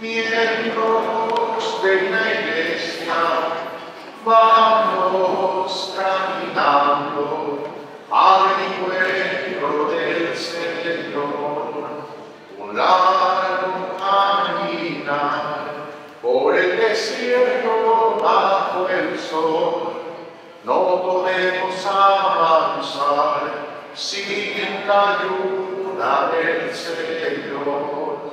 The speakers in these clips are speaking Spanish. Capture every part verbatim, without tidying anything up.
miembros de la Iglesia, vamos caminando al encuentro del Señor. Un largo caminar por el desierto bajo el sol, no podemos avanzar sin la ayuda del Señor.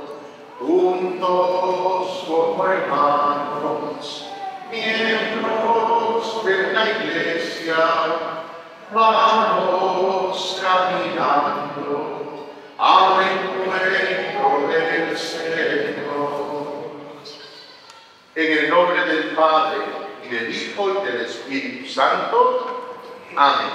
Juntos como hermanos, miembros de la Iglesia, vamos caminando al encuentro del Señor. En el nombre del Padre, y del Hijo, y del Espíritu Santo. Amén.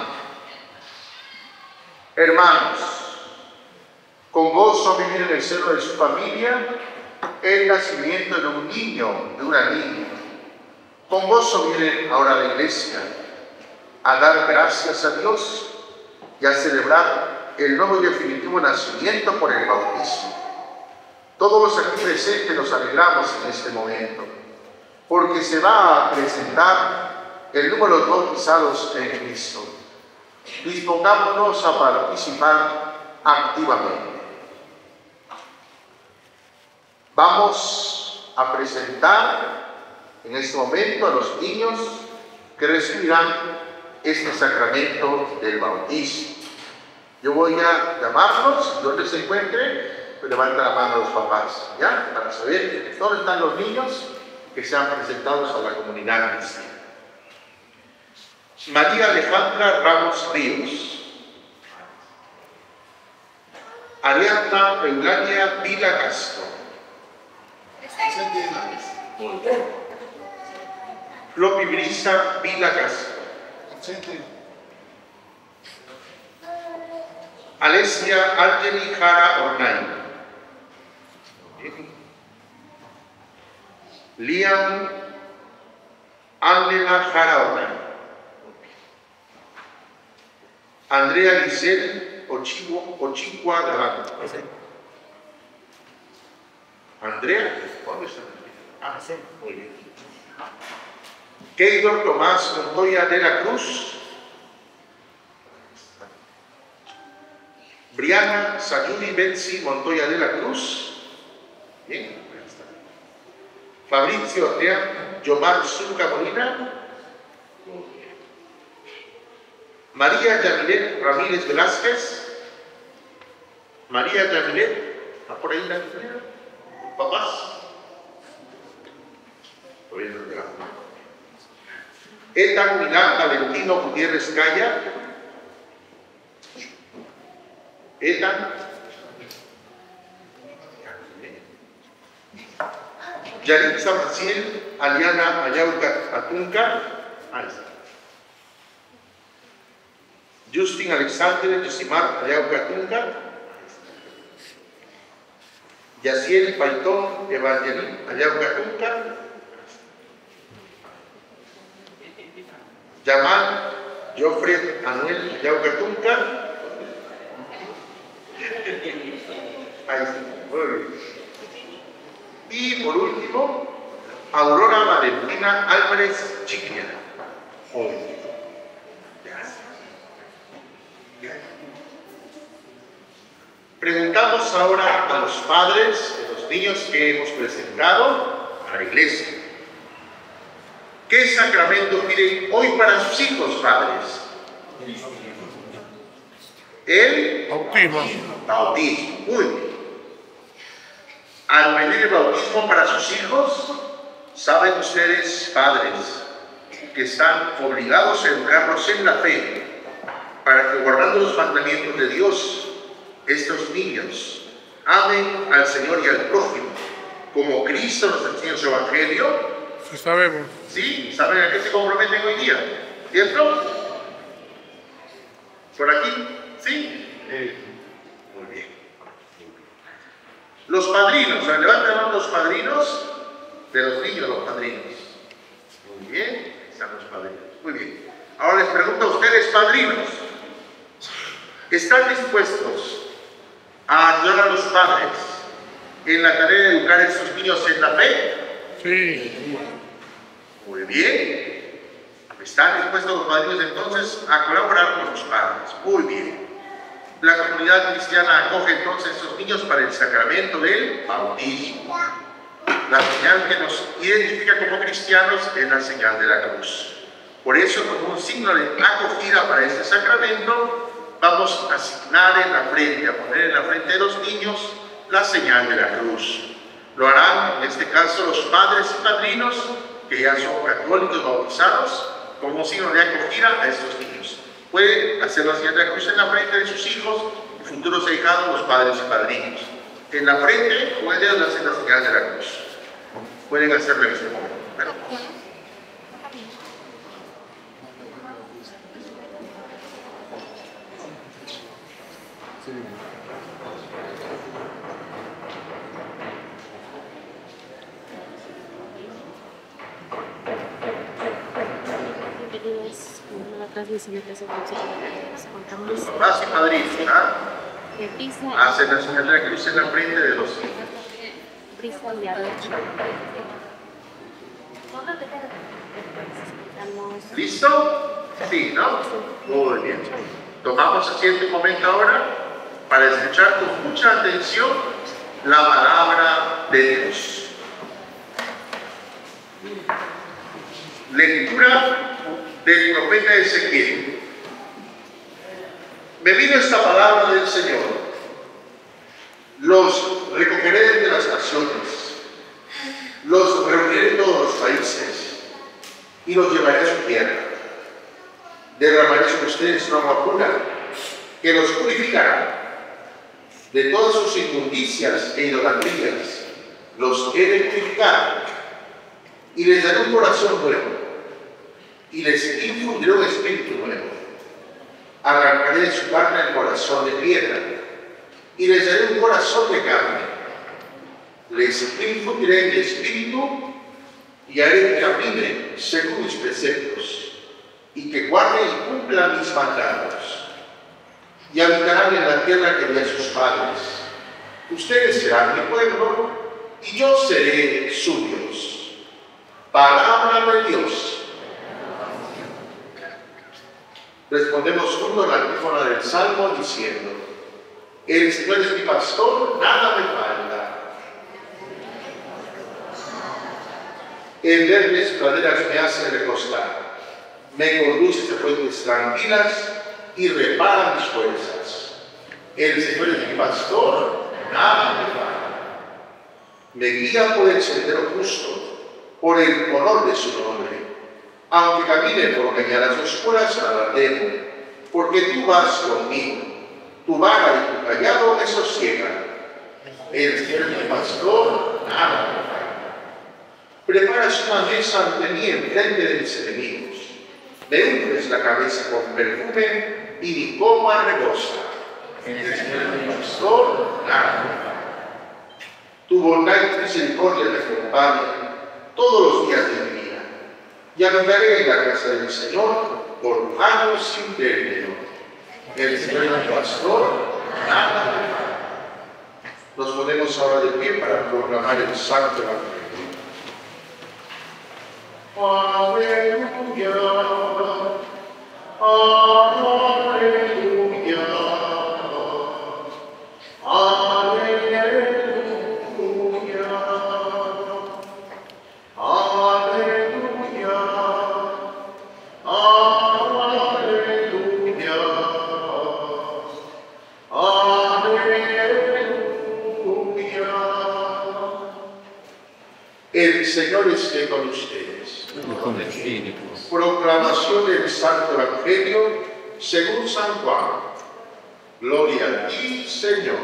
Hermanos, con gozo vivir en el seno de su familia el nacimiento de un niño, de una niña. Con gozo vienen ahora a la iglesia a dar gracias a Dios y a celebrar el nuevo y definitivo nacimiento por el bautismo. Todos los aquí presentes nos alegramos en este momento, porque se va a presentar el número de bautizados en Cristo. Dispongámonos a participar activamente. Vamos a presentar en este momento a los niños que recibirán este sacramento del bautismo. Yo voy a llamarlos, donde se encuentren, pues levanta la mano a los papás, ¿ya? Para saber dónde están los niños que sean presentados a la comunidad cristiana. María Alejandra Ramos Ríos. Ariadna Eulalia Vila Castro. Floppy Brisa Vila Castro. Alesia Angeli Jara Ornay. Liam Ángela Jara Ornay. Andrea Giselle Ochivo, Ochicua Galán. Andrea, ¿dónde está? Ah, sí, muy bien. Keylor Tomás Montoya de la Cruz. Briana Sayuri Betsy Montoya de la Cruz. Bien, Fabricio Ortea Yomar Zulca Molina. María Yamilet Ramírez Velázquez. María Yamilet, ¿está por ahí la niña? ¿Papás? Etan Milán Valentino Gutiérrez Calla. Etan. Yaritza Maciel Aliana Ayauca Atunca. Ahí está. Justin Alexander Yosimar Ayauca Atunca. Yaciel Paitón Evangelín Ayauca Atunca. Yamal Joffre Anuel Ayauca Atunca. Ahí está. Y por último, Aurora Valentina Álvarez Chiquia. Preguntamos ahora a los padres de los niños que hemos presentado a la iglesia. ¿Qué sacramento piden hoy para sus hijos, padres? El bautismo. Bautismo. Muy bien. Al pedir el bautismo para sus hijos, saben ustedes, padres, que están obligados a educarlos en la fe, para que guardando los mandamientos de Dios, estos niños amen al Señor y al prójimo, como Cristo nos enseña en su Evangelio. Sí, sabemos. Sí, ¿saben a qué se comprometen hoy día? ¿Cierto? ¿Por aquí? ¿Sí? Eh, muy bien. Los padrinos, levanten la mano los padrinos de los niños, los padrinos. Muy bien, están los padrinos. Muy bien. Ahora les pregunto a ustedes, padrinos, ¿están dispuestos a ayudar a los padres en la tarea de educar a estos niños en la fe? Sí. Muy bien. ¿Están dispuestos los padrinos entonces a colaborar con los padres? Muy bien. La comunidad cristiana acoge entonces a estos niños para el sacramento del bautismo. La señal que nos identifica como cristianos es la señal de la cruz. Por eso, como un signo de acogida para este sacramento, vamos a asignar en la frente, a poner en la frente de los niños la señal de la cruz. Lo harán, en este caso, los padres y padrinos, que ya son católicos bautizados, como un signo de acogida a estos niños. Pueden hacer la señal de la cruz en la frente de sus hijos y futuros ahijados, los padres y padrinos. En la frente pueden hacer la señal de la cruz. Pueden hacerlo en este momento. Bueno. Transmisión de clases contamos. Papás y padrinos, ¿ah? Hacen la señal de la cruz en la frente de los hijos. ¿Listo? Sí, ¿no? Muy bien. Tomamos asiento un momento ahora para escuchar con mucha atención la palabra de Dios. Lectura del profeta Ezequiel. Me vino esta palabra del Señor: los recogeré de las naciones, los reuniré de todos los países y los llevaré a su tierra. Derramaré sobre ustedes una agua pura que los purificará de todas sus inmundicias e idolatrías. Los he de purificar y les daré un corazón nuevo y les infundiré un espíritu nuevo. Arrancaré de su carne el corazón de piedra y les daré un corazón de carne. Les infundiré mi espíritu y haré que caminen según mis preceptos y que guarden y cumplan mis mandatos. Y habitarán en la tierra que di a sus padres. Ustedes serán mi pueblo y yo seré su Dios. Palabra de Dios. Respondemos juntos la antífona del Salmo diciendo: el Señor es mi pastor, nada me falta. En verdes praderas me hace recostar, me conduce a fuentes tranquilas y repara mis fuerzas. El Señor es mi pastor, nada me falta. Me guía por el sendero justo, por el honor de su nombre. Aunque camine por cañadas oscuras, nada temo, porque tú vas conmigo. Tu vara y tu callado me sosiegan. El Señor es mi pastor, nada me falta. Preparas una mesa ante mí en frente de mis enemigos. Me unges la cabeza con perfume y mi copa rebosa. El Señor es mi pastor, nada me falta. Tu bondad y misericordia me acompañan todos los días de mi vida. Y habitaré en la casa del Señor por años sin término. El Señor es mi pastor, nada me falta. Nos ponemos ahora de pie para proclamar el Santo Evangelio. Aleluya, aleluya, aleluya. El Señor esté con ustedes. Y con el Espíritu. Proclamación del Santo Evangelio según San Juan. Gloria a ti, Señor.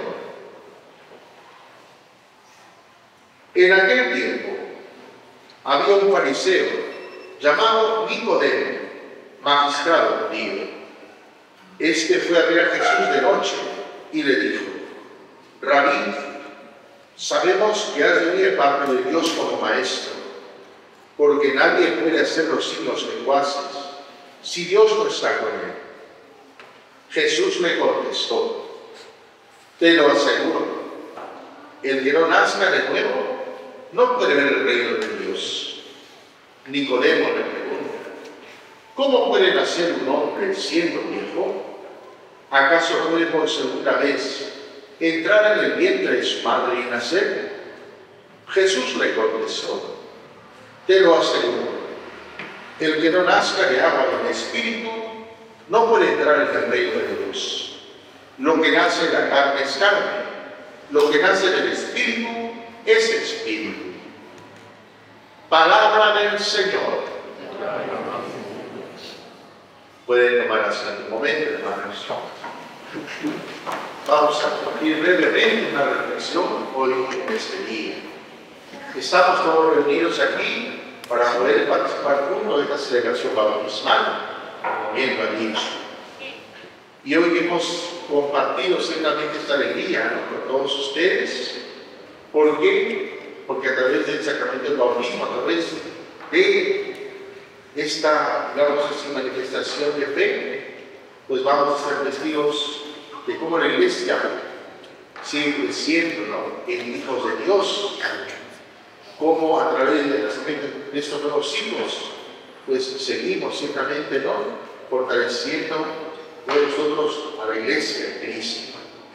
En aquel tiempo había un fariseo llamado Nicodemo, magistrado judío. Este fue a ver a Jesús de noche y le dijo: Rabí, sabemos que has venido de parte de Dios como maestro, porque nadie puede hacer los signos que tú haces si Dios no está con él. Jesús le contestó: te lo aseguro, El que no nazca de nuevo no puede ver el reino de Dios. Nicodemo le pregunta: ¿cómo puede nacer un hombre siendo viejo? ¿Acaso puede por segunda vez entrar en el vientre de su madre y nacer? Jesús le contestó: te lo aseguro, el que no nazca de agua y de espíritu no puede entrar en el reino de Dios. Lo que nace de la carne es carne, lo que nace del espíritu es espíritu. Palabra del Señor. Pueden tomar asiento un momento, hermanos. Vamos a compartir brevemente una reflexión hoy en este día. Estamos todos reunidos aquí para poder participar juntos de esta celebración bautismal, como bien lo ha dicho. Y hoy hemos compartido ciertamente esta alegría, ¿no?, con todos ustedes. ¿Por qué? Porque a través del sacramento del bautismo, a través de esta, digamos así, manifestación de fe, pues vamos a ser testigos de cómo la Iglesia sigue creciendo, ¿no?, en hijos de Dios, cómo a través del nacimiento de estos nuevos hijos, pues seguimos ciertamente, ¿no?, fortaleciendo nosotros a la Iglesia de Cristo.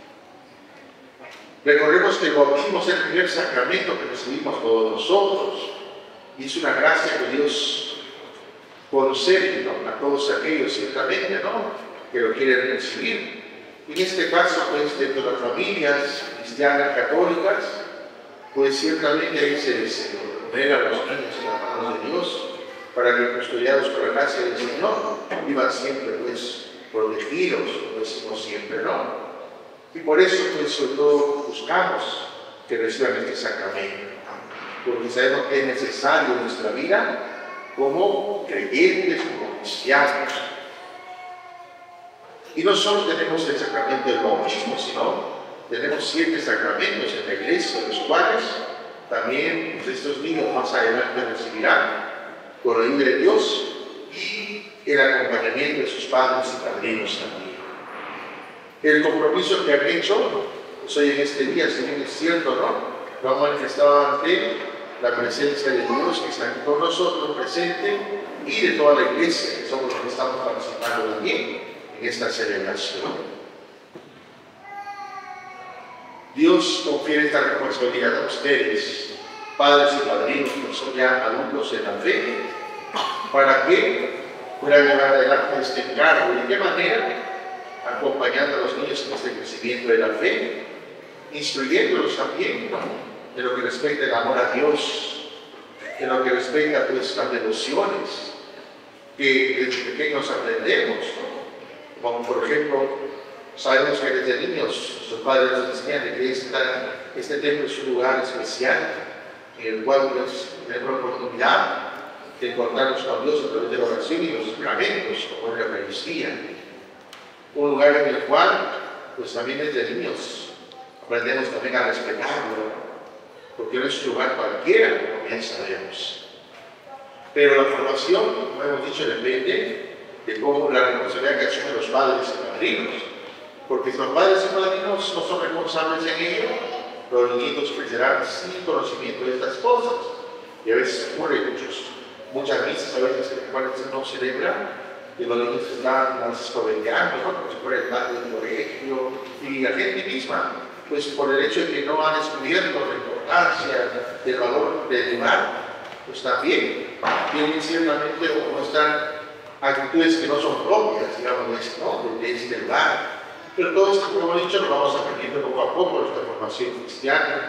Recordemos que el bautismo es el primer sacramento que recibimos todos nosotros, y es una gracia que Dios concede, ¿no?, a todos aquellos ciertamente, ¿no?, que lo quieren recibir. En este caso, pues, dentro de las familias cristianas católicas, pues ciertamente ahí se, se ordena a los niños en las manos de Dios para que, custodiados por la gracia del Señor, vivan siempre, pues, protegidos, como decimos siempre, ¿no? Y por eso, pues, sobre todo, buscamos que reciban este sacramento, porque sabemos que es necesario en nuestra vida como creyentes, como cristianos. Y no solo tenemos el sacramento del bautismo, sino tenemos siete sacramentos en la Iglesia, los cuales también pues, estos niños más adelante recibirán con la ayuda de Dios y el acompañamiento de sus padres y padrinos también. El compromiso que han hecho, pues hoy en este día, si bien es cierto, ¿no?, lo han manifestado ante la presencia de Dios que está con nosotros presente y de toda la Iglesia, que somos los que estamos participando también en esta celebración. Dios confiere esta responsabilidad a ustedes, padres y padrinos que son ya adultos en la fe, para que puedan llevar adelante este encargo. ¿Y de qué manera? Acompañando a los niños en este crecimiento de la fe, instruyéndolos también, ¿no?, en lo que respecta el amor a Dios, en lo que respecta, pues, las devociones que desde pequeños aprendemos, ¿no? Como por ejemplo, sabemos que desde niños sus padres nos enseñan que esta, este templo es un lugar especial en el cual, pues, tenemos la oportunidad de encontrarnos con Dios a través de la oración y los sacramentos, como es la Eucaristía. Un lugar en el cual, pues, también desde niños aprendemos también a respetarlo, porque no es un lugar cualquiera, como bien sabemos. Pero la formación, como hemos dicho, depende de cómo la responsabilidad que asumen los padres y padrinos. Porque si los padres y padrinos no son responsables en ello, los niños crecerán sin conocimiento de estas cosas. Y a veces ocurre muchos, muchas misas, a veces en las cuales no celebran, y los niños están escobeteando, ¿no?, como si fuera el patio del colegio, y la gente misma, pues por el hecho de que no han descubierto la importancia del valor del lugar, pues también tienen ciertamente o muestran actitudes que no son propias, digamos, ¿no?, de este lugar. Pero todo esto, como hemos dicho, lo vamos aprendiendo poco a poco en nuestra formación cristiana.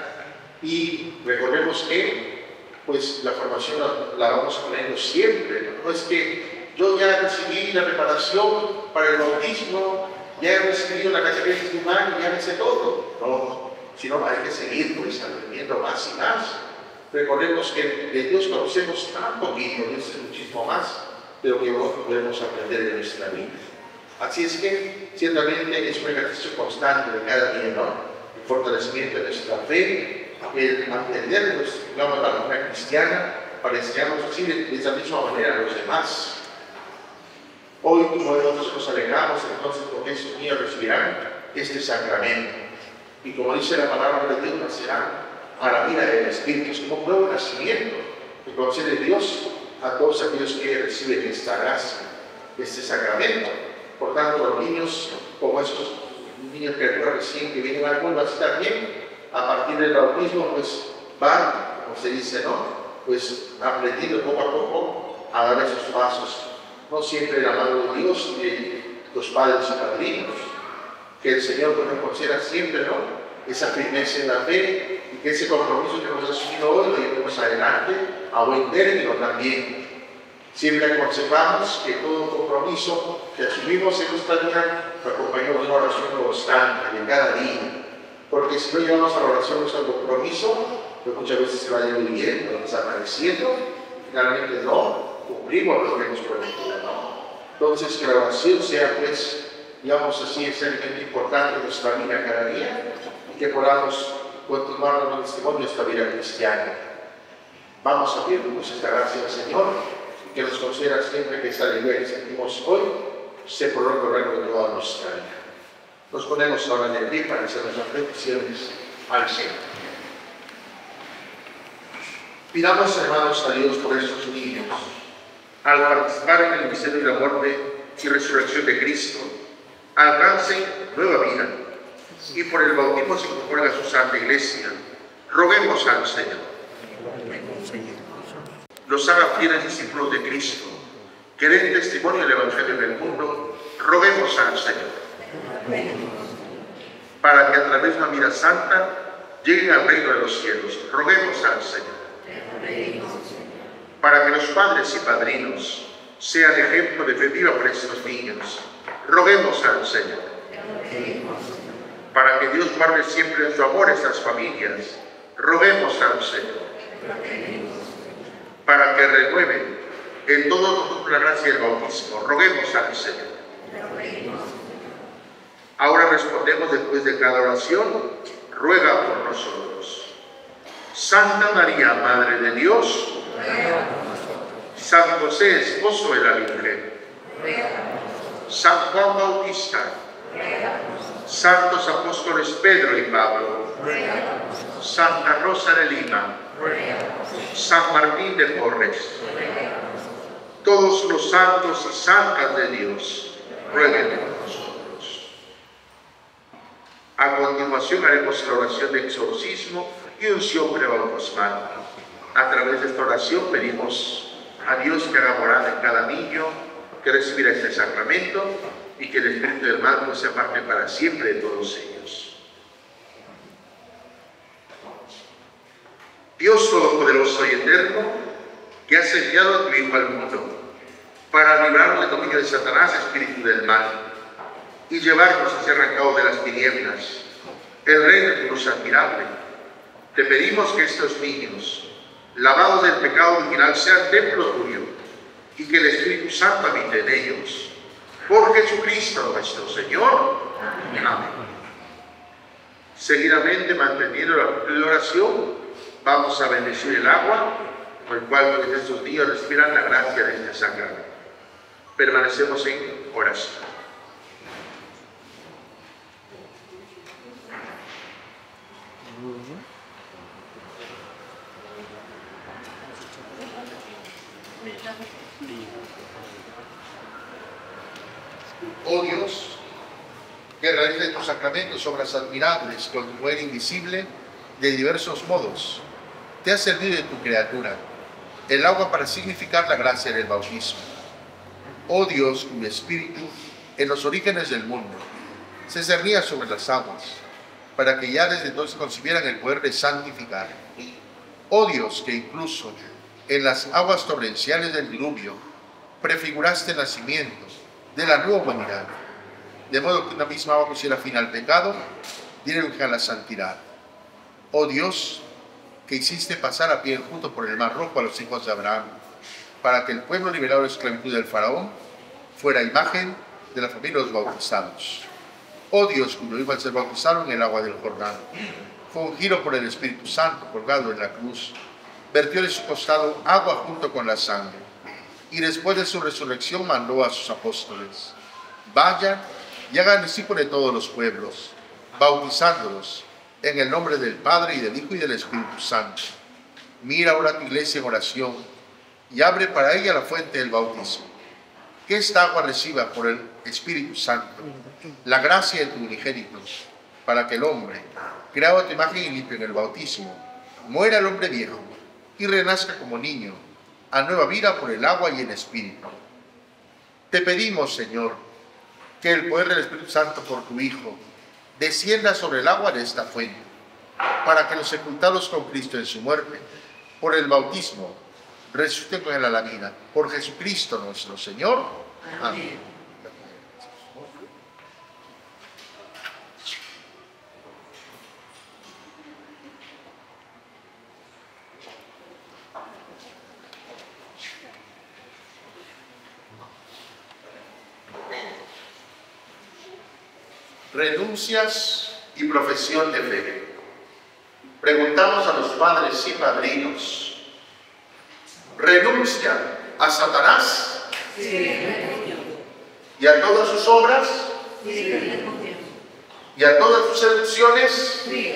Y recordemos que, pues, la formación la, la vamos aprendiendo siempre, ¿no? No es que yo ya recibí la preparación para el bautismo, ya he recibido la catequesis humana y ya me sé todo. No, sino hay que seguir, pues, aprendiendo más y más. Recordemos que de Dios conocemos tan poquito, Dios es muchísimo más de lo que podemos aprender de nuestra vida. Así es que, ciertamente, es un ejercicio constante de cada día, ¿no?, el fortalecimiento de nuestra fe, el atender, pues, digamos, la comunidad cristiana para enseñarnos así de, de esa misma manera a los demás. Hoy, como nosotros nos alegramos, entonces, porque estos niños recibirán este sacramento. Y como dice la palabra de Dios, nacerá a la vida del Espíritu. Es como un nuevo nacimiento que concede Dios a todos aquellos que reciben esta gracia, este sacramento. Por tanto, los niños, como estos niños que recién que vienen al mundo, así también, a partir del bautismo, pues van, como se dice, ¿no? Pues aprendiendo poco a poco a dar esos pasos. No siempre de la mano de Dios y de los padres y padrinos. Que el Señor nos conceda siempre, ¿no? Esa firmeza en la fe y que ese compromiso que hemos asumido hoy lo llevemos adelante a buen término también. Siempre aconsejamos que todo compromiso que asumimos en nuestra vida lo acompañemos de una oración constante, de cada día. Porque si no llevamos a la oración nuestro compromiso, pues muchas veces se va diluyendo, desapareciendo, y finalmente no cumplimos lo que hemos prometido, ¿no? Entonces, que la oración sea, pues, digamos así, ese elemento importante de nuestra vida cada día, y que podamos continuar dando testimonio de esta vida cristiana. Vamos a pedirnos esta gracia al Señor, y que nos conceda siempre que esta alegría que sentimos hoy se prolongue a lo largo de toda nuestra vida. Nos ponemos ahora de pie para hacer nuestras peticiones al Señor. Pidamos, hermanos, a Dios por estos niños, al participar en el misterio de la muerte y resurrección de Cristo, alcancen nueva vida y por el bautismo se incorporen a su Santa Iglesia. Roguemos al Señor. Los haga fieles discípulos de Cristo, que den testimonio del Evangelio del mundo. Roguemos al Señor. Para que a través de una vida santa lleguen al reino de los cielos. Roguemos al Señor. Para que los padres y padrinos sean ejemplo de fe viva para estos niños. Roguemos al Señor. Para que Dios guarde siempre en su amor estas familias. Roguemos al Señor. Para que renueven en todo nosotros la gracia del bautismo. Roguemos al Señor. Ahora respondemos después de cada oración. Ruega por nosotros. Santa María, Madre de Dios, San José, esposo de la Virgen, San Juan Bautista, Santos Apóstoles Pedro y Pablo, Santa Rosa de Lima, San Martín de Porres, todos los santos y santas de Dios, rueguen por nosotros. A continuación haremos la oración de exorcismo y unción prebautismal. A través de esta oración pedimos a Dios que haga morada en cada niño que recibirá este sacramento y que el espíritu del mal no se aparte para siempre de todos ellos. Dios Todopoderoso y Eterno, que has enviado a tu Hijo al mundo para librarnos del dominio de Satanás, espíritu del mal, y llevarnos a ser arrancados de las tinieblas, el reino de tu luz admirable, te pedimos que estos niños, lavados del pecado original, sean templo tuyo y que el Espíritu Santo habite en ellos. Por Jesucristo nuestro Señor. Amén. Seguidamente, manteniendo la oración, vamos a bendecir el agua, con el cual desde estos días respiran la gracia de este sacramento. Permanecemos en oración. Oh Dios, que realices tus sacramentos, obras admirables con tu poder invisible de diversos modos, te has servido de tu criatura, el agua para significar la gracia del bautismo. Oh Dios, cuyo espíritu, en los orígenes del mundo, se cernía sobre las aguas, para que ya desde entonces concibieran el poder de santificar. Oh Dios, que incluso en las aguas torrenciales del diluvio prefiguraste el nacimiento de la nueva humanidad, de modo que una misma agua pusiera fin al pecado, dirige a la santidad. Oh Dios, que hiciste pasar a pie junto por el mar rojo a los hijos de Abraham, para que el pueblo liberado de la esclavitud del faraón fuera imagen de la familia de los bautizados. Oh Dios, cuyo Hijo al ser bautizado en el agua del Jordán, fue ungido por el Espíritu Santo, colgado en la cruz, vertió de su costado agua junto con la sangre, y después de su resurrección mandó a sus apóstoles: vayan y hagan discípulos de todos los pueblos, bautizándolos En el nombre del Padre, y del Hijo, y del Espíritu Santo. Mira ahora tu iglesia en oración y abre para ella la fuente del bautismo. Que esta agua reciba por el Espíritu Santo la gracia de tu unigénito, para que el hombre, creado a tu imagen y limpio en el bautismo, muera el hombre viejo y renazca como niño, a nueva vida por el agua y el Espíritu. Te pedimos, Señor, que el poder del Espíritu Santo por tu Hijo descienda sobre el agua de esta fuente, para que los sepultados con Cristo en su muerte, por el bautismo, resuciten con él a la vida. Por Jesucristo nuestro Señor. Amén. Renuncias y profesión de fe. Preguntamos a los padres y padrinos: ¿renuncian a Satanás? Sí. ¿Y a todas sus obras? Sí. ¿Y a todas sus seducciones? Sí.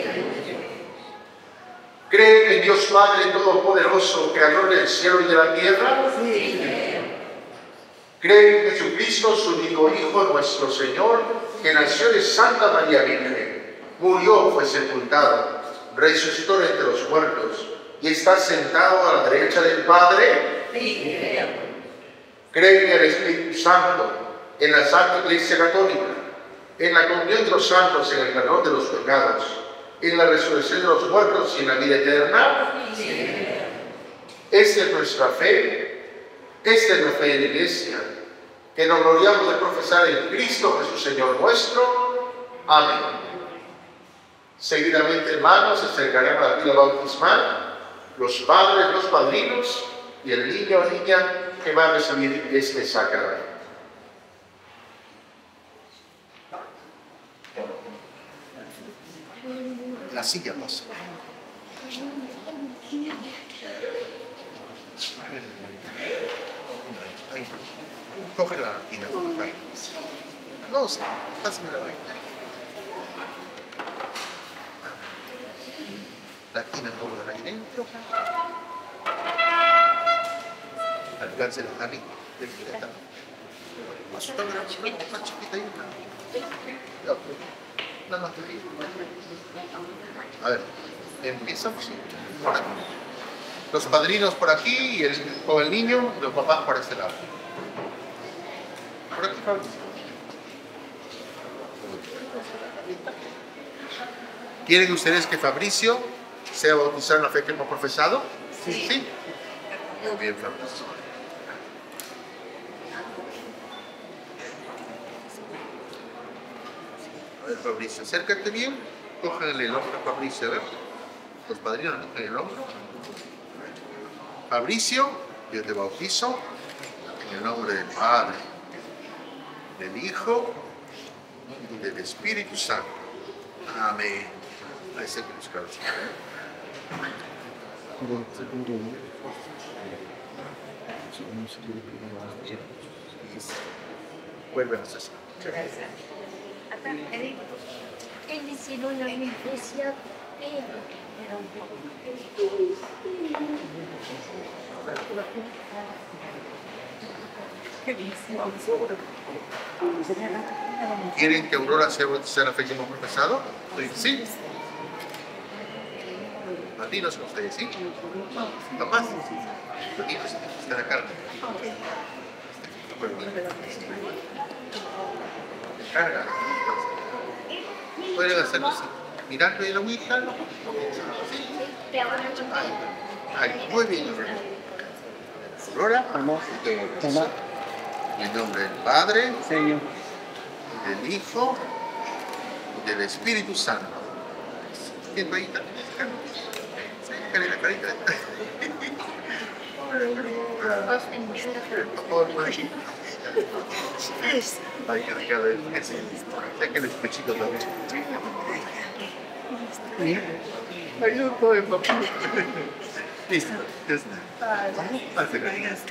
¿Creen en Dios Padre Todopoderoso, Creador del cielo y de la tierra? Sí. ¿Creen en Jesucristo, su único Hijo, nuestro Señor, que nació de Santa María Virgen, murió, fue sepultado, resucitó de entre los muertos y está sentado a la derecha del Padre? Sí. ¿Creen en el Espíritu Santo, en la Santa Iglesia Católica, en la comunión de los santos, en el perdón de los pecados, en la resurrección de los muertos y en la vida eterna? Sí. Esta es nuestra fe, esta es la fe de la Iglesia, que nos gloriamos de profesar en Cristo Jesús Señor nuestro. Amén. Seguidamente, hermanos, se acercarán a la pila bautismal los padres, los padrinos y el niño o niña que va a recibir este sacramento. La silla pasa. Coge la tina. No sé, pásame la vaina. La tina cómoda ahí dentro. Alcance la nariz de fileta. Asusta una chiquita, chiquita y una. No, no, a ver, empezamos por aquí. Los padrinos por aquí y el, con el niño, los papás por este lado. Por aquí, Pablo. ¿Quieren ustedes que Fabricio sea bautizado en la fe que hemos profesado? Sí. ¿Sí? Muy bien, Fabricio. A ver, Fabricio, acércate bien. Cógenle el hombro a Fabricio, a ver. Los padrinos cogen el hombro. Fabricio, yo te bautizo en el nombre del Padre, del Hijo y del Espíritu Santo. Amén. Ahí se que buscar. Vuelve a hacer. Que hicieron la iglesia, ¿Quieren que Aurora sea bautizada en la fe que hemos profesado? Sí. Latinos con ustedes, ¿sí? Papás. Latinos, están acá. Carga. Pueden hacerlo así. Mirando en la agüita. Ay, muy bien. Aurora, en el nombre del Padre, Señor. del Hijo y del Espíritu Santo. ¿Quién rayita? Sácale la carita. Ay, que cada vez que se sácale el pechito también. Ay, no puedo, papá. Listo, ya está. Hace gracias.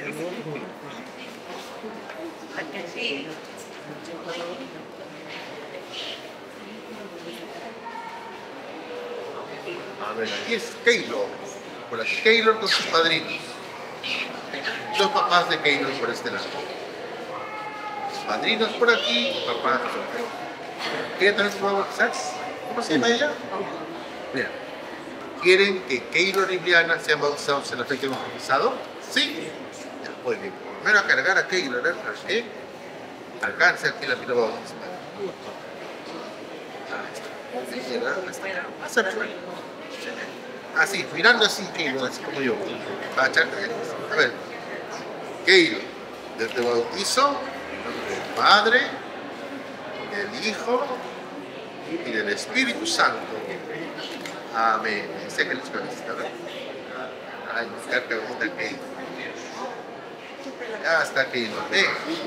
A ver, aquí es Keylor. Por aquí Keylor con sus padrinos. Los papás de Keylor por este lado. Padrinos por aquí, papás por aquí. ¿Quieren también se va a bautizar? ¿Cómo se llama ella? Mira. ¿Quieren que Keylor y Brianna sean bautizados en la fe que hemos bautizado? Sí. Ya, muy bien. Primero a cargar a Keylor, ¿eh? Para que alcance aquí la pila bautismal. Así, mirando así, Keylor, así como yo. A ver, Keylor, desde bautizo, del Padre, del Hijo y del Espíritu Santo. Amén. Sé que les cabecita, ¿verdad? Ay, está cabecita Keylor. Ya está Keylor. ¿Eh?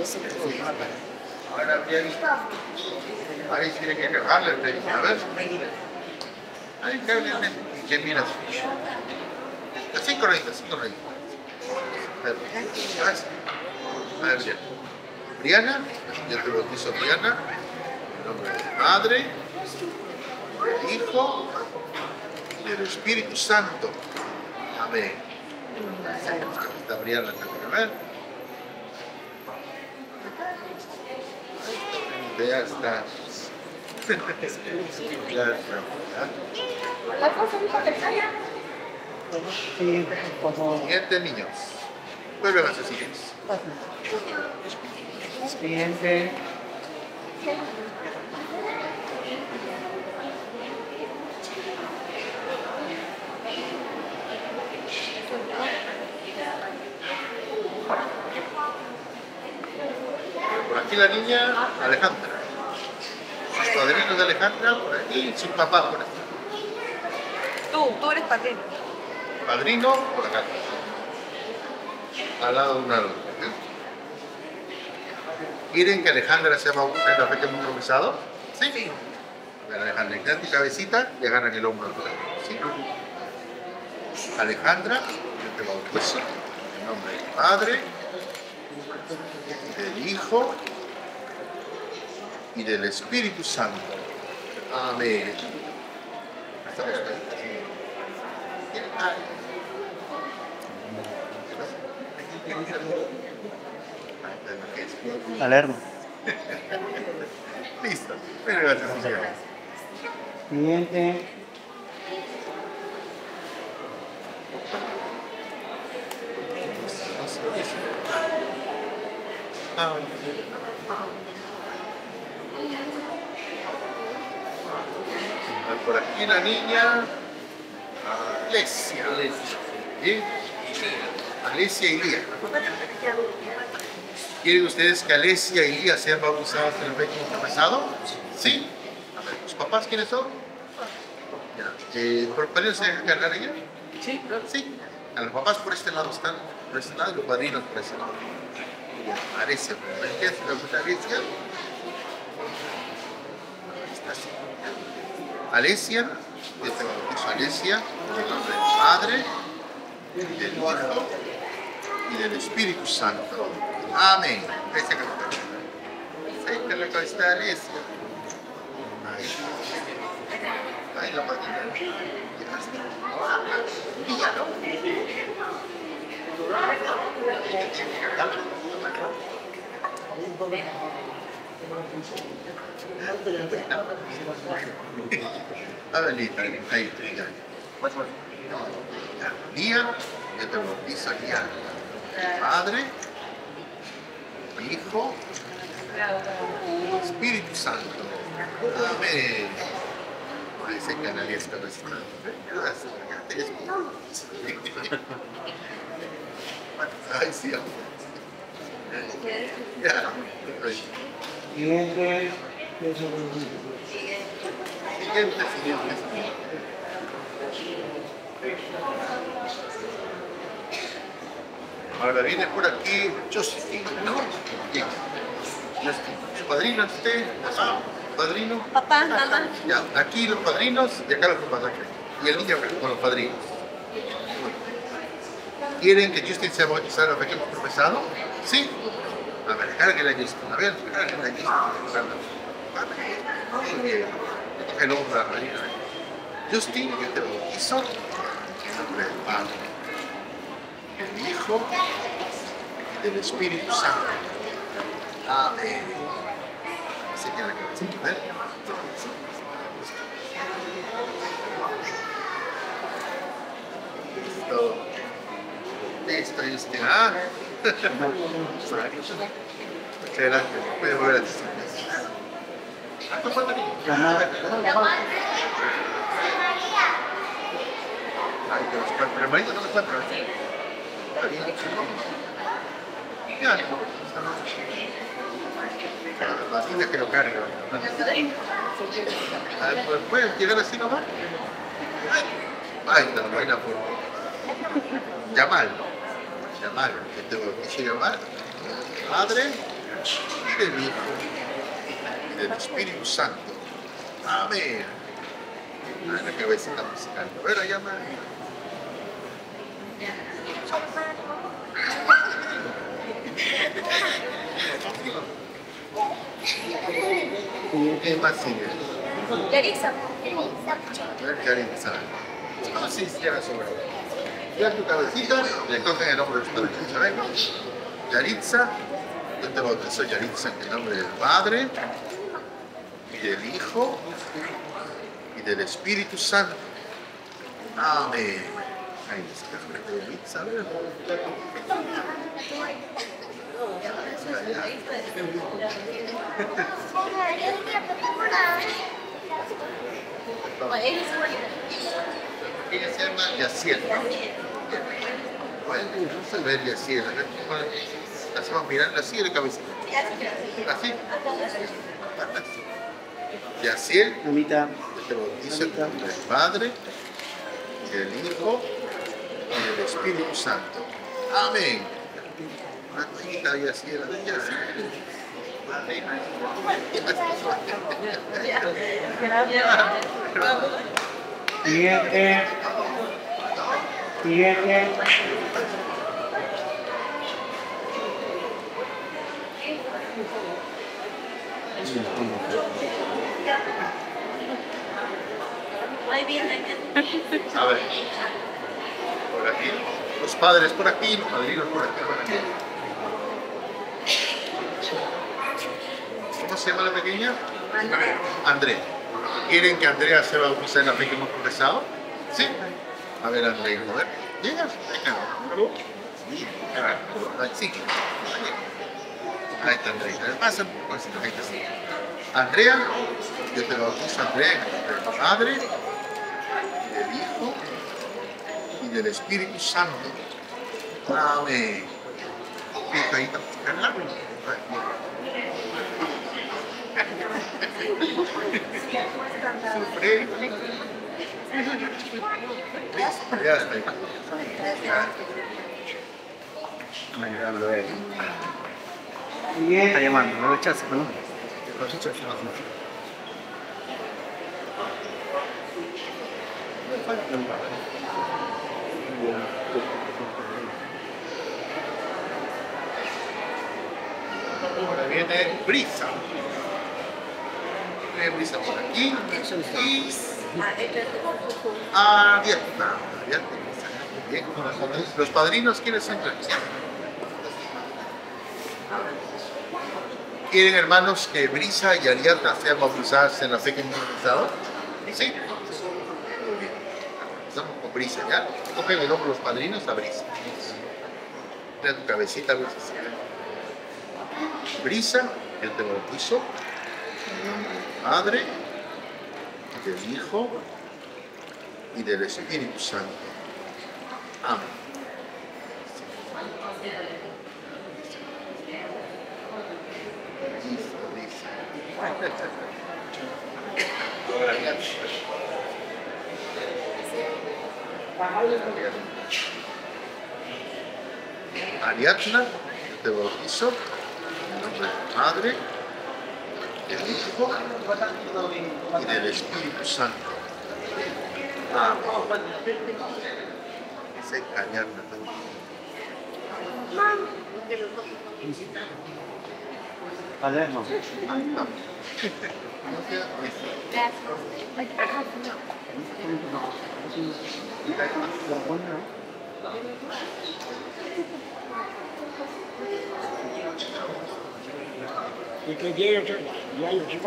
Ahora bien, ahí tiene que cargarle el tren. A ver. Ahí cargarle el que mira. Así correcto, así correcto. A ver, a ver, bien. Brianna, yo te bautizo Brianna, en nombre del Padre, del Hijo y del Espíritu Santo. Amén. Está Brianna también, a ver. Ya está. Ya está. Siguiente, niños. Vuelven a sus siguientes. Siguiente. Por aquí la niña Alejandra. Sus padrinos de Alejandra por aquí y sus papás por aquí. Tú, tú eres padrino. Padrino por acá. Al lado de un árbol. ¿Eh? ¿Quieren que Alejandra sea bautizada en la fe que hemos profesado? Sí. Sí. Bueno, Alejandra, en tu cabecita le agarran el hombro al lado. ¿Sí? Alejandra, yo te bautizo en nombre del Padre, del Hijo y del Espíritu Santo. Amén. Estamos Palermo. Listo. Bueno, gracias. Siguiente. Ah, por aquí la niña Alesia. ¿Sí? Alesia y Lía. ¿Quieren ustedes que Alesia y Lía sean bautizadas en el fe que hemos profesado? Sí. A ver, ¿los papás quiénes son? Ya. Eh, ¿Por padrinos se dejan cargar ella? Sí, claro. Sí. A los papás por este lado están, por este lado, y los padrinos por este lado. Alesia, ¿qué es lo que Alesia? Está así. Alesia, yo te bautizo Alesia, en el nombre del Padre, del Hijo y del Espíritu Santo. Amén. Ese que lo que la cabeza Alesia. Ahí. Ahí la patita. Y ya no. Adelita, ahí, ya. Lía, yo te bautizo Lía. Padre, Hijo, Espíritu Santo. Amén. Ese canal ya está restaurado. Ay, sí, amor. Ya. Siguiente. Siguiente, siguiente. Ahora viene por aquí Josephine, ¿no? Bien. ¿Su padrino usted? ¿Su padrino? Papá, mamá. Ya, aquí los padrinos y acá los papás. Y el niño con los padrinos. ¿Quieren que Justin sea bautizado en la fe que hemos profesado? Sí. A ver, cárguela a Justin. A ver, cárguela a Justin. Muy bien. Coge el hombro a la María. Justin, yo te bautizo en el nombre del Padre, del Hijo y del Espíritu Santo. Amén. Así que la cabecita, ¿eh? Listo. Listo, Justin. Ah. Muchas gracias. Puedes volver a ti. Ay, pero el hermanito no me encuentra. Está bien. Ya, la niña que lo carga. ¿Puedes llegar así nomás? Ay, no, no hay la forma. Llamar. Llamar. Que te bautizo llamar. Padre y del Hijo y del Espíritu Santo. Amén. Ah, la cabecita musical. A ver, llama. ¿Qué más sigue? Yaritza. A ver, Yaritza. No, sí, cierra sobre. Ya tu cabecita, le cogen el nombre del Padre. ¿Sabemos? Yaritza. Yo te bautizo Yaritza en el nombre del Padre y del Hijo y del Espíritu Santo. Amén. Ahí está, Yaritza, a ver. Ella se llama Yaciel. Bueno, vamos a ver Yaciel. Hacemos mirarla así en la cabecita. Así. Yaciel. Mamita. Yo te bautizo en el nombre del Padre y del Hijo y del Espíritu Santo. Amén. Una cosita de Yaciel. Yaciel. Siguiente. Siguiente. A ver. Por aquí. Los padres por aquí, los padrinos por aquí, por aquí. ¿Cómo se llama la pequeña? Andrea. Andrea. ¿Quieren que Andrea se bautice en la fe que hemos profesado? Sí. A ver, Andrea, a ver. ¿Llegas? Sí. Sí. Ahí está Andrea. Pasa un poco así. Ahí está. Sí. Andrea, yo te bautizo, Andrea, en el nombre del Padre, y del Hijo y del Espíritu Santo. Amén. Fija ahí, ¿verdad? Sufre. Listo, ya está ahí. Está llamando, no rechaza, ¿no? Ahora viene Brisa. Viene Brisa por aquí. Y Ariadna. Ariadna. Bien. Los padrinos, ¿quiénes son? ¿Quieren, hermanos, que Brisa y Ariadna sean bautizadas en la fe que hemos bautizado? Sí. Muy bien. Empezamos con Brisa, ¿ya? Cogen el nombre de los padrinos a Brisa. Mira tu cabecita, Brisa. Brisa, yo te bautizo en el nombre del Padre, del Hijo y del Espíritu Santo. Amén. Listo, listo. Ariadna, yo te bautizo en el nombre del Padre, del Hijo y del Espíritu Santo. Amén. Esa es Ariadna también. Palermo. Ahí está. Y que llegue, ya yo chico.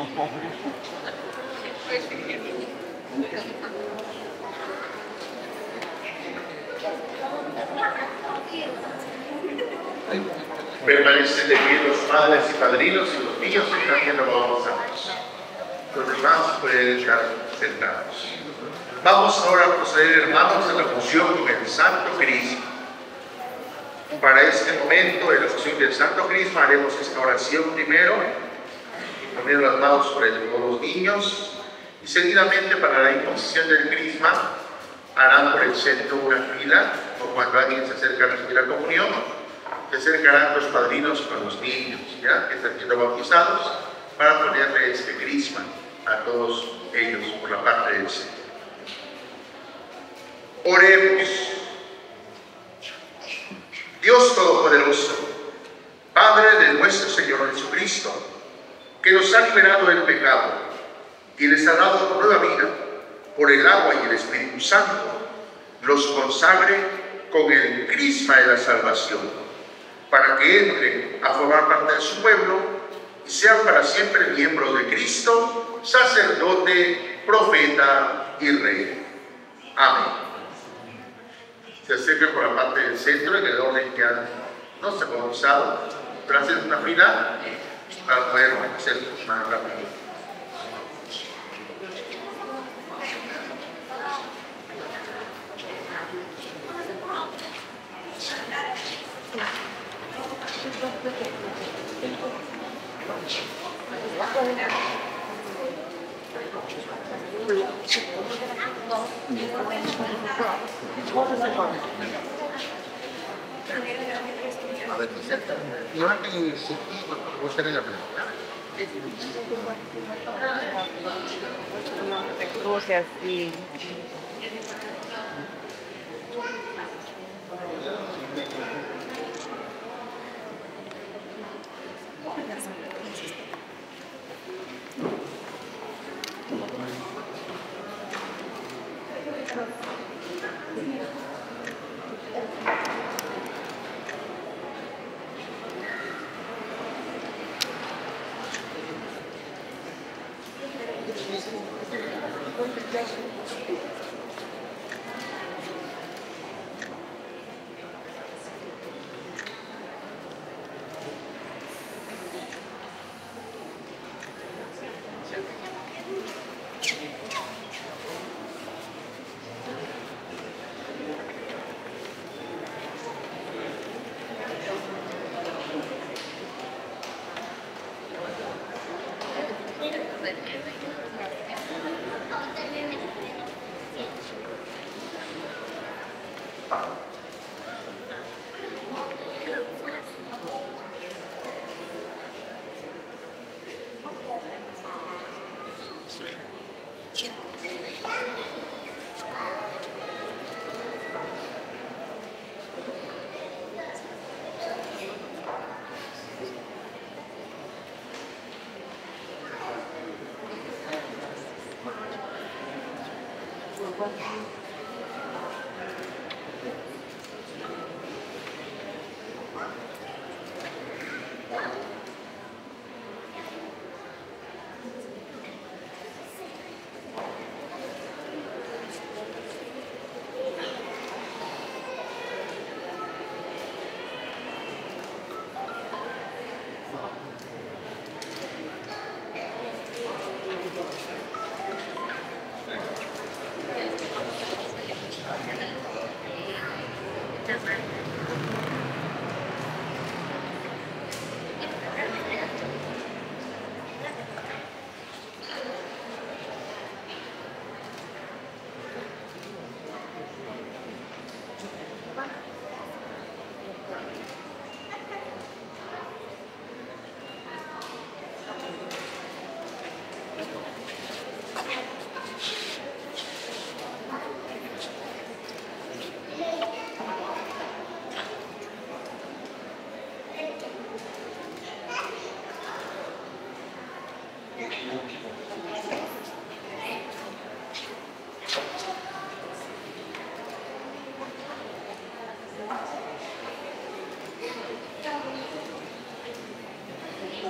Permanecen de pie los padres y padrinos y los niños que también nos vamos a los demás pueden estar sentados. Vamos ahora a proceder, hermanos, a la función con el Santo Crisma. Para este momento de la función del Santo Crisma haremos esta oración primero, poniendo las manos sobre todos los niños, y seguidamente para la imposición del Crisma harán por el centro una fila, o cuando alguien se acerca a recibir la comunión, se acercarán los padrinos con los niños, ¿ya? Que están siendo bautizados, para ponerle este Crisma a todos ellos por la parte del centro. Oremos. Dios Todopoderoso, Padre de nuestro Señor Jesucristo, que nos ha liberado del pecado y les ha dado nueva vida por el agua y el Espíritu Santo, los consagre con el Crisma de la salvación, para que entren a formar parte de su pueblo y sean para siempre miembros de Cristo, sacerdote, profeta y rey. Amén. Se acerca por la parte del centro en el orden que han, no se ha bautizado, pero hacen una fila para poder hacer más rápido. A ver, y ahora que sí, vos tenés la pregunta. Cruce así.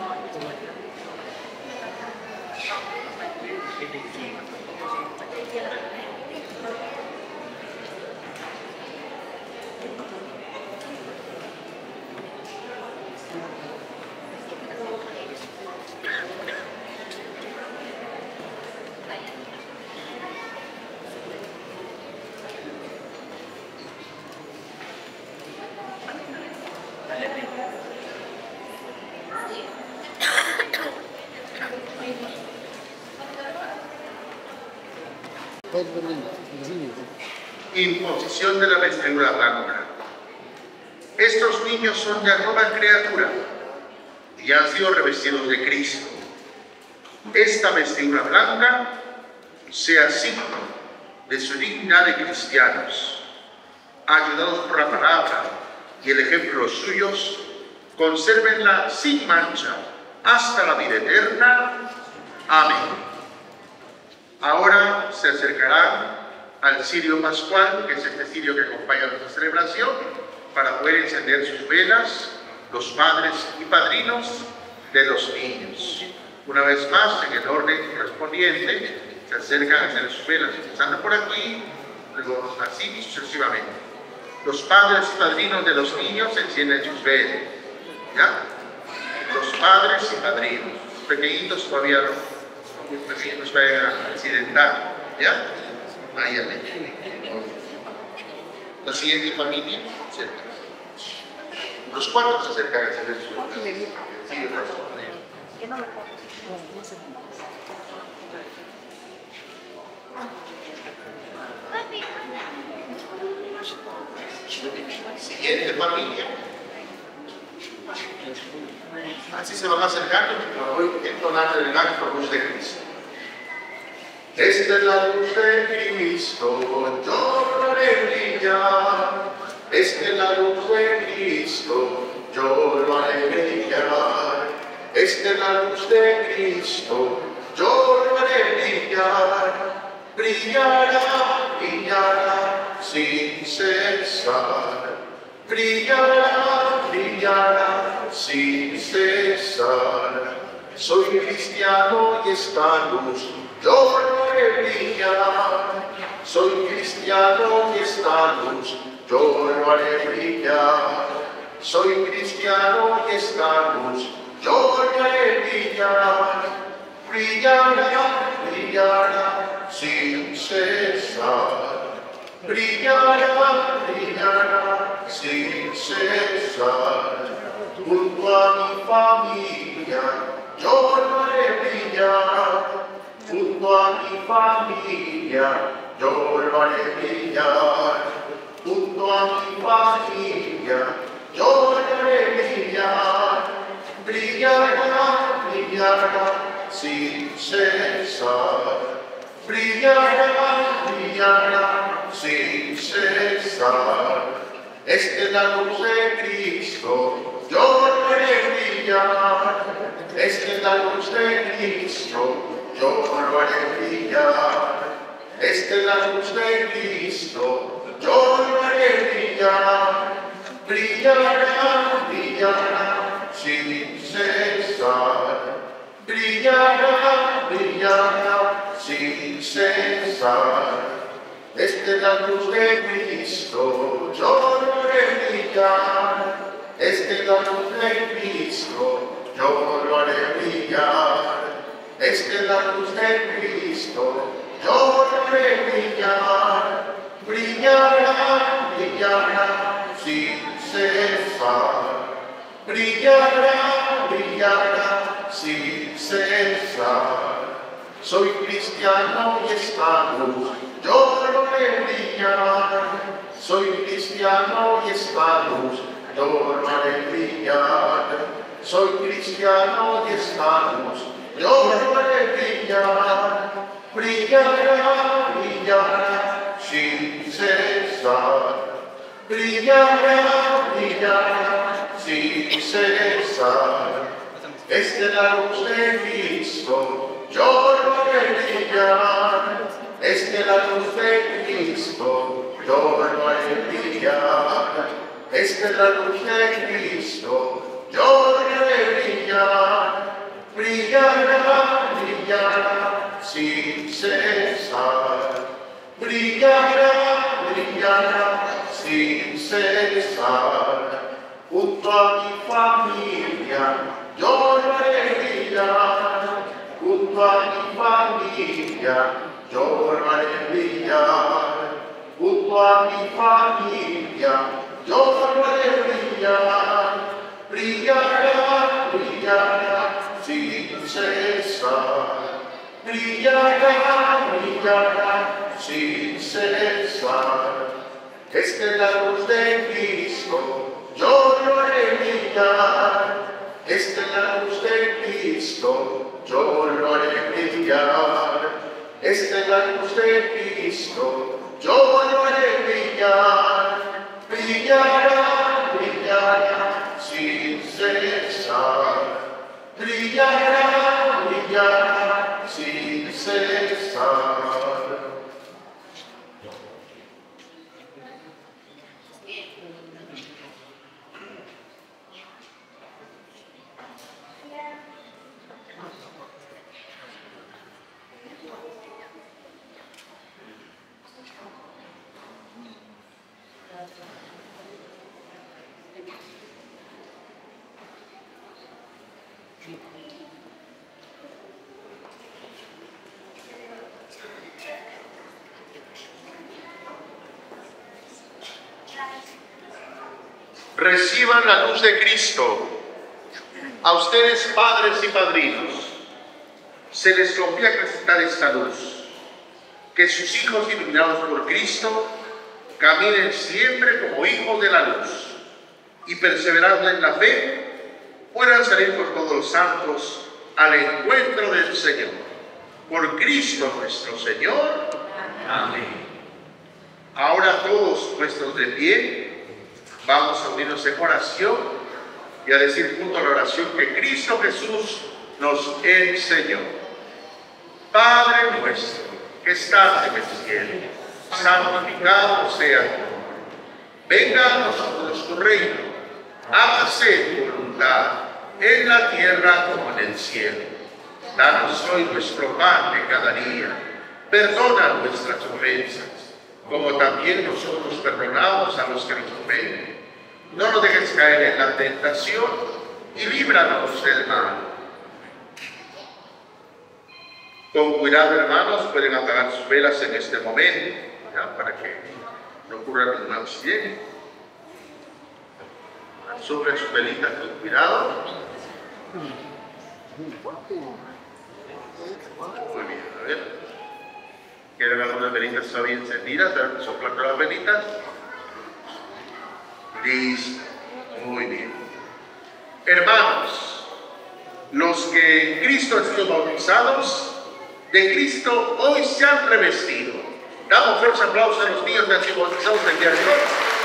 Imposición de la vestidura blanca. Estos niños son ya nueva criatura y han sido revestidos de Cristo. Esta vestidura blanca sea signo de su dignidad de cristianos. Ayudados por la palabra y el ejemplo de los suyos, consérvenla sin mancha hasta la vida eterna. Amén. Ahora se acercarán al cirio pascual, que es este cirio que acompaña nuestra celebración, para poder encender sus velas, los padres y padrinos de los niños. Una vez más, en el orden correspondiente, se acercan a encender sus velas, empezando por aquí, luego así sucesivamente. Los padres y padrinos de los niños encienden sus velas, ¿ya? Los padres y padrinos, los pequeñitos todavía no. Muy pequeños vayan a accidentar, ¿ya? Ahí amén. La siguiente familia, cerca. Los cuatro se acercan a hacer su. Sí, siguiente familia. Así se van acercando, pero voy entonando el acto luz de Cristo. Esta es la luz de Cristo, yo lo haré brillar. Esta es la luz de Cristo, yo lo haré brillar. Esta es la luz de Cristo, yo lo haré brillar. Brillará, brillará sin cesar. Brillará, brillará sin cesar. Soy cristiano y esta luz yo lo haré brillar. Soy cristiano y esta luz yo lo haré brillar. Soy cristiano y esta luz yo lo haré brillar. Brillará, brillará sin cesar. Brillará, brillará sin cesar. Junto a mi familia yo lo haré brillar. Junto a mi familia yo lo haré brillar. Junto a mi familia yo lo haré brillar. Brillará, brillará sin cesar. Brillará, brillará sin cesar. Esta es la luz de Cristo, yo lo haré brillar. Esta es la luz de Cristo, yo lo haré brillar. Esta es la luz de Cristo, yo lo haré brillar. Brillará, brillará sin cesar. Brillará, brillará sin cesar. Esta es la luz de Cristo, yo lo haré brillar. Esta es la luz de Cristo, yo lo haré brillar. Esta es la luz de Cristo, yo lo haré brillar. Brillará, brillará sin cesar. Brillará, brillará sin cesar. Soy cristiano y esta luz yo lo haré brillar. Soy cristiano y esta luz yo lo haré brillar. Soy cristiano y esta luz yo lo haré brillar. Brillará, brillará sin cesar. Brillará, brillará sin cesar. Esta es la luz de Cristo, yo lo haré brillar. Esta es la luz de Cristo, yo lo haré brillar. Esta es la luz de Cristo, yo haré brillar, brillará, brillará sin cesar. Brillará, brillará sin cesar. Junto a mi familia yo lo haré brillar. Junto a mi familia yo lo haré brillar. Junto a mi familia yo lo haré brillar. Brillará, brillará sin cesar. Brillará, brillará sin cesar. Esta es la luz de Cristo, yo lo haré brillar. Esta es la luz de Cristo, yo lo haré brillar. Esta es la luz de Cristo, yo lo haré brillar. Brillará, brillará sin cesar. Brillará, brillará sin cesar. Reciban la luz de Cristo. A ustedes, padres y padrinos, se les confía presentar esta luz. Que sus hijos, iluminados por Cristo, caminen siempre como hijos de la luz y perseverando en la fe, puedan salir con todos los santos al encuentro del Señor. Por Cristo nuestro Señor. Amén. Ahora todos puestos de pie, vamos a unirnos en oración y a decir junto a la oración que Cristo Jesús nos enseñó. Padre nuestro, que estás en el cielo, santificado sea tu nombre. Venga a nosotros tu reino, hágase tu voluntad, en la tierra como en el cielo. Danos hoy nuestro pan de cada día. Perdona nuestras ofensas, como también nosotros perdonamos a los que nos ofenden. No nos dejes caer en la tentación y líbranos del mal. Con cuidado, hermanos, pueden apagar sus velas en este momento, ya, para que no ocurra ningún accidente. Sufren sus velitas con cuidado. Muy bien, a ver. ¿Quieren algunas velitas todavía encendidas? A ver, soplando las velitas. Listo. Muy bien. Hermanos, los que en Cristo han sido bautizados, de Cristo hoy se han revestido. Damos fuertes aplausos a los niños que han sido bautizados el día de hoy.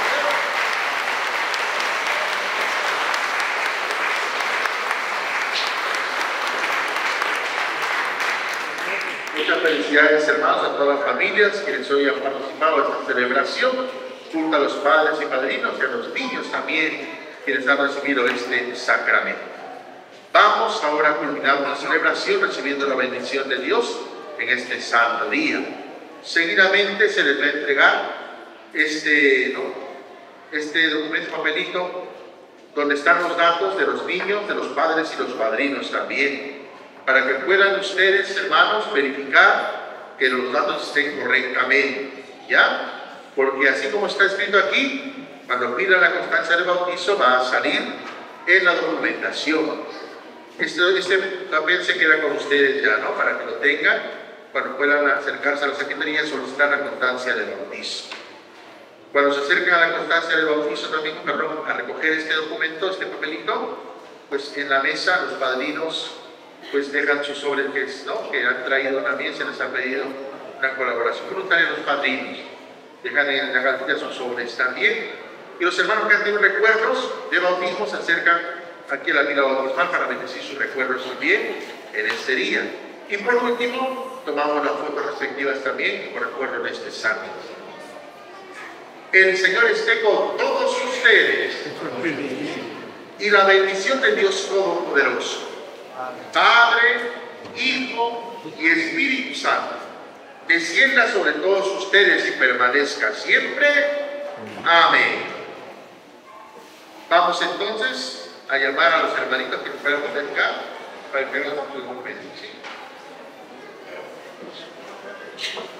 Muchas felicidades, hermanos, a todas las familias quienes hoy han participado de esta celebración, junto a los padres y padrinos y a los niños también quienes han recibido este sacramento. Vamos ahora a culminar la celebración recibiendo la bendición de Dios en este santo día. Seguidamente se les va a entregar este, ¿no? este documento, papelito, donde están los datos de los niños, de los padres y los padrinos también, para que puedan ustedes, hermanos, verificar que los datos estén correctamente, ¿ya? Porque así como está escrito aquí, cuando pidan la constancia del bautizo va a salir en la documentación. Este, este papel se queda con ustedes ya, ¿no? Para que lo tengan, cuando puedan acercarse a la secretaría y solicitar la constancia del bautizo. Cuando se acerquen a la constancia del bautizo también, perdón, a recoger este documento, este papelito, pues en la mesa los padrinos pues dejan sus sobres que, ¿no? que han traído también, se les ha pedido una colaboración voluntaria de los padrinos. Dejan en la galería sus sobres también. Y los hermanos que han tenido recuerdos de bautismo se acercan aquí a la pila bautismal para bendecir sus recuerdos también en este día. Y por último, tomamos las fotos respectivas también por recuerdo de este santo. El Señor esté con todos ustedes. Y la bendición de Dios Todopoderoso, Padre, Hijo y Espíritu Santo, descienda sobre todos ustedes y permanezca siempre. Amén. Vamos entonces a llamar a los hermanitos que esperan acá para que nos den un momento, ¿sí?